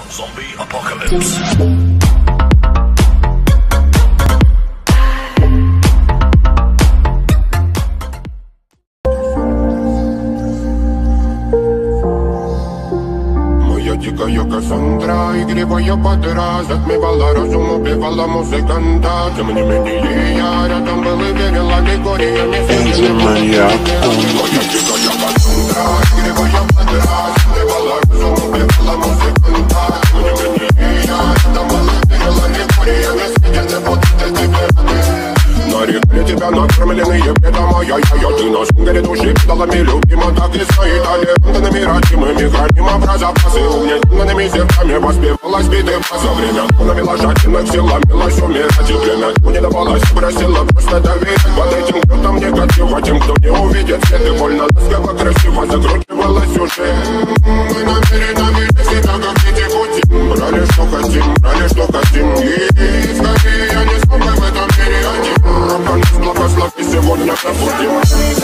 Zombie apocalypse. Дикая Кассандра, игривая подра, затмевала разум, убивала музыканта. Тем не менее я рядом был и верил аллегориями. Моя дикая Кассандра, игривая подра, затмевала разум, убивала музыканта. Тем не менее я рядом был и верил аллегориями. Сидели будут эти нарекли тебя накормленные бедом, ты на сунгере души педалами любима, так и стоит талентами родимыми, храним образопасы, угнетенными сердцами воспевалась биты. За время навела жадинок, сила милась умирать, и время не давалась, просила просто доверять. Под этим кто-то негатива, тем, кто не увидит свет, и больно ласково, красиво закручивалась уже. Мы намеренами всегда как дети пути, брали что хотим, и скорее я не смог в этом мире один. Благослови сегодня пробудим.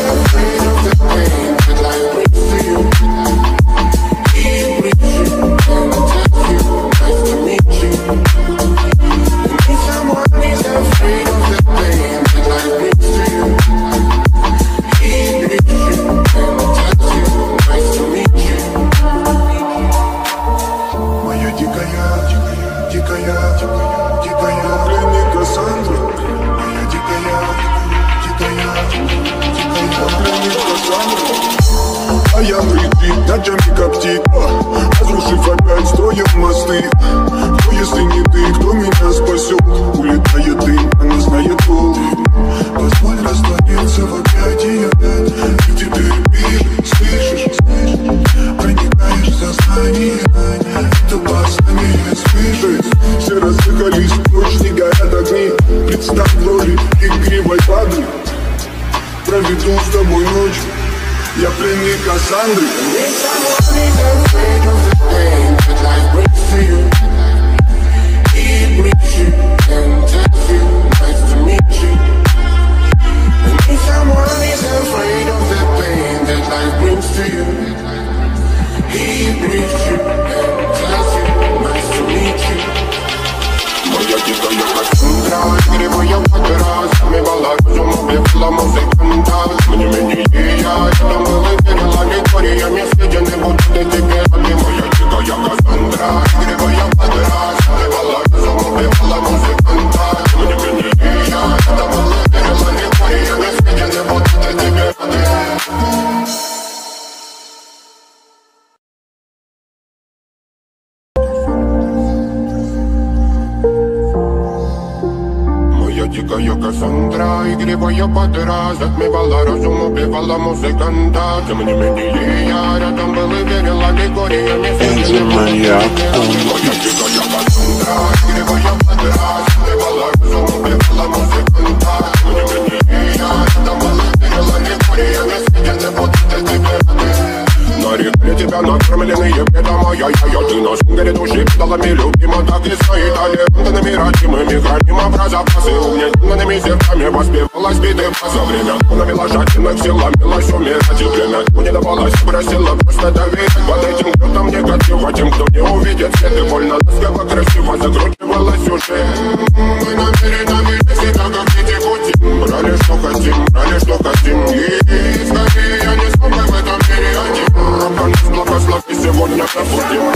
Моя дикая пленник Кассандра. А я прикрыт, ночами коптит, разрушив опять строим мосты. Кто, если не ты, кто меня спасет? Улетает дым, она знает пол. Позволь раствориться в объятия, и теперь пишешь, слышишь, проникаешь в сознание, это баснями спишешь. Все разъехались, ночь, не горят огни. Представь в роли игривой падры, проведу с тобой ночь. Я пленник Кассандры. Моя дикая Кассандра, игривая подра, затмевала разум, убивала музыканта. Тем не менее я рядом был и верил аллегориями, съедены будут эти бедами. Моя дикая Кассандра, игривая подра, затмевала разум, убивала музыканта. Тем не менее я рядом был и верил аллегориями, съедены будут эти бедами. Дикая Кассандра, игривая подра, затмевала разум, убивала музыканта. Тем не менее я рядом был и верил аллегориями. Моя дикая Кассандра, игривая подра, затмевала разум, убивала музыканта. Тем не менее я рядом был и верил аллегориями. Сидели будут эти бедами. Нарекли тебя накормленные бедом, ты на сунгере души педалами любима, так и стоит талентами родимыми, храним образопасы, угнетенными сердцами воспевалась биты. За время навела жадинок, сила милась умирать, и время не давалась, просила просто доверять. Под этим кто-то негатива, тем, кто не увидит свет, и больно ласково, красиво закручивалась уже. Мы намеренами всегда как дети пути, брали что хотим, и скорее я не смог в этом мире один. Благослови сегодня пробудим.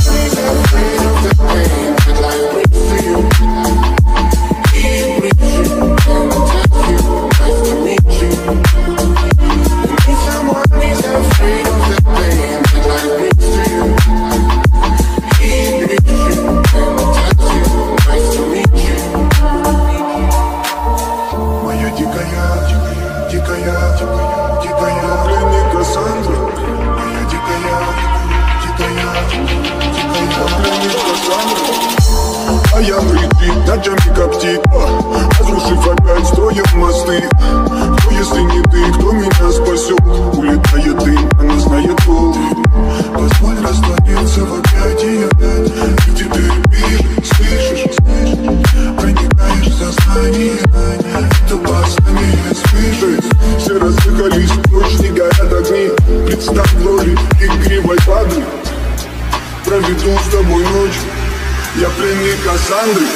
Моя дикая пленник Кассандра. Моя дикая пленник Кассандра. А я прикрыт, ночами коптит, разрушив опять строим мосты. Кто, если не ты, кто меня спасет? Улетает дым, она знает пол. Позволь раствориться в объятия, и теперь пишешь, слышишь, проникаешь в сознание, это баснями спишешь. Все разъехались, ночь, не горят огни. Представь в роли игривой падры, проведу с тобой ночь. Я пленник Кассандры.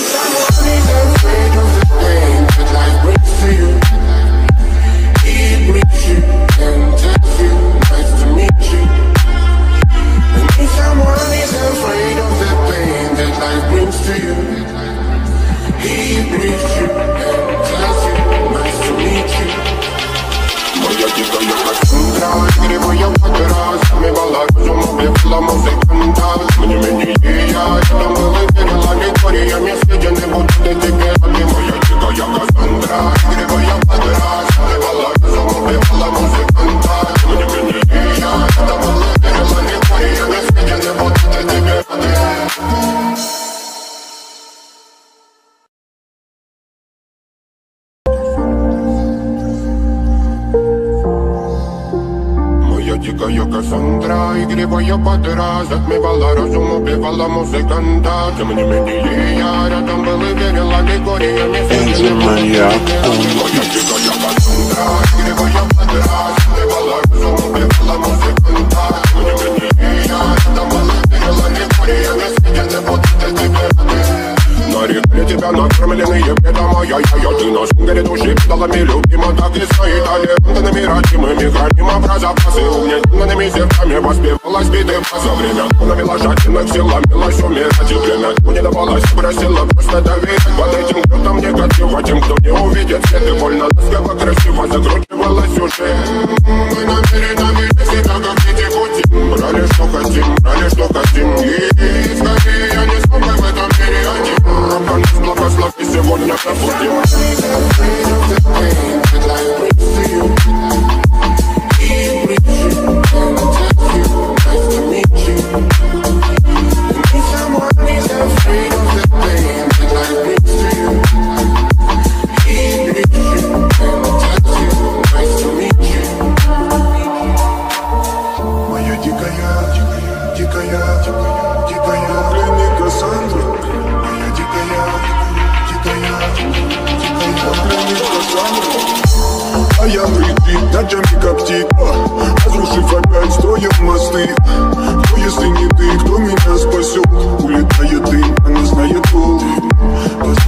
Моя дикая Кассандра, игривая подра, замевала разум, убивала музыканта. Тем не менее я там был и верила лекториями, съедены будут эти герои. Моя дикая Кассандра, игривая подра, замевала разум, убивала музыканта. Тем не менее я там был и верила лекториями, съедены будут эти герои. Дикая Кассандра, игривая подра, затмевала разум, убивала музыканта. Тем не менее я рядом был и верила лекториями. Manger. Моя дикая Кассандра, игривая подра, затмевала разум, убивала музыканта. Тем не менее я рядом был и верила лекториями. Съедены будут эти герои. Нарекли тебя накормленные бредом, ай-яй-яй, ты на сунгере души педалами любима, так и стоит талентами родимыми, храним образопасы, угнетенными сердцами воспевалась биты. За время навела жадинок, сила милась умирать, и время не давалась, просила просто доверять. Под этим кто-то негатива, тем, кто не увидит свет, и больно ласково, красиво закручивалась уже. Мы намеренно себя как дети пути, брали что хотим, и скорее я не смог в этом мире один. Рабконец, благослови, сегодня пробудим. Моя дикая пленник Кассандры. Моя дикая пленник Кассандры. А я прикрыт, ночами коптит, разрушив опять строим мосты. Кто, если не ты, кто меня спасет? Улетает дым, она знает пол.